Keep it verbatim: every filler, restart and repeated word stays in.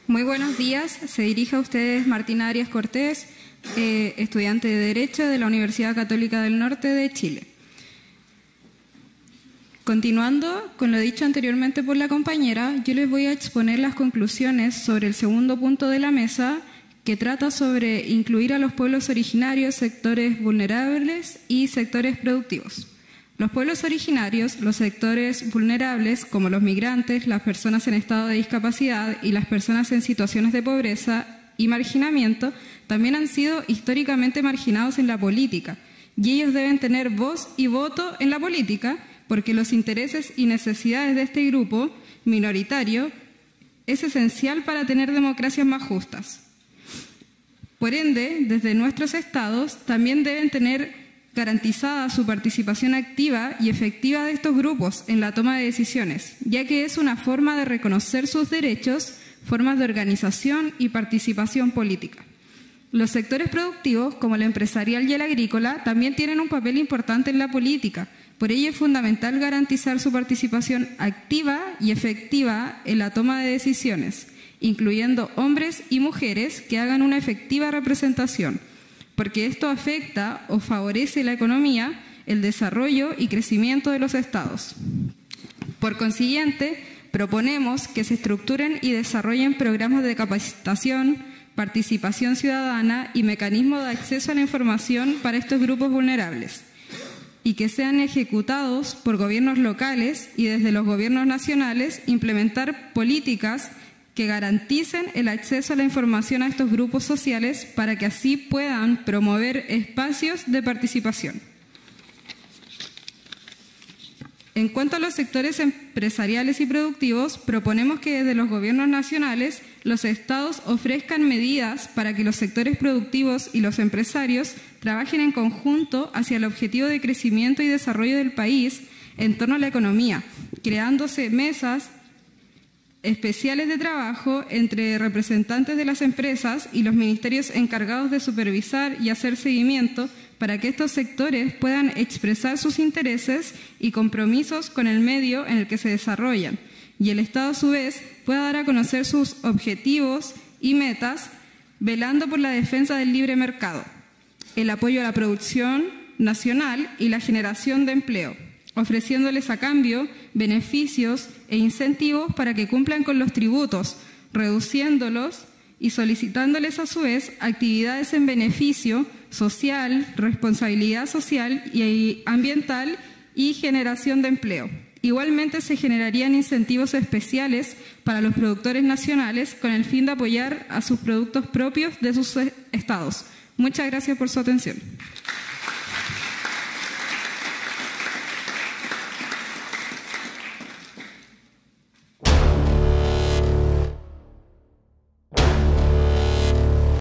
Muy buenos días. Se dirige a ustedes Martina Arias Cortés, eh, estudiante de Derecho de la Universidad Católica del Norte de Chile. Continuando con lo dicho anteriormente por la compañera, yo les voy a exponer las conclusiones sobre el segundo punto de la mesa, que trata sobre incluir a los pueblos originarios, sectores vulnerables y sectores productivos. Los pueblos originarios, los sectores vulnerables, como los migrantes, las personas en estado de discapacidad y las personas en situaciones de pobreza y marginamiento, también han sido históricamente marginados en la política, y ellos deben tener voz y voto en la política, porque los intereses y necesidades de este grupo minoritario es esencial para tener democracias más justas. Por ende, desde nuestros estados también deben tener garantizada su participación activa y efectiva de estos grupos en la toma de decisiones, ya que es una forma de reconocer sus derechos, formas de organización y participación política. Los sectores productivos, como el empresarial y el agrícola, también tienen un papel importante en la política. Por ello es fundamental garantizar su participación activa y efectiva en la toma de decisiones, incluyendo hombres y mujeres que hagan una efectiva representación, porque esto afecta o favorece la economía, el desarrollo y crecimiento de los estados. Por consiguiente, proponemos que se estructuren y desarrollen programas de capacitación, participación ciudadana y mecanismos de acceso a la información para estos grupos vulnerables, y que sean ejecutados por gobiernos locales y desde los gobiernos nacionales implementar políticas que garanticen el acceso a la información a estos grupos sociales para que así puedan promover espacios de participación. En cuanto a los sectores empresariales y productivos, proponemos que desde los gobiernos nacionales los estados ofrezcan medidas para que los sectores productivos y los empresarios trabajen en conjunto hacia el objetivo de crecimiento y desarrollo del país en torno a la economía, creándose mesas especiales de trabajo entre representantes de las empresas y los ministerios encargados de supervisar y hacer seguimiento para que estos sectores puedan expresar sus intereses y compromisos con el medio en el que se desarrollan, y el Estado a su vez pueda dar a conocer sus objetivos y metas, velando por la defensa del libre mercado, el apoyo a la producción nacional y la generación de empleo, ofreciéndoles a cambio beneficios e incentivos para que cumplan con los tributos, reduciéndolos y solicitándoles a su vez actividades en beneficio social, responsabilidad social y ambiental y generación de empleo. Igualmente se generarían incentivos especiales para los productores nacionales con el fin de apoyar a sus productos propios de sus estados. Muchas gracias por su atención.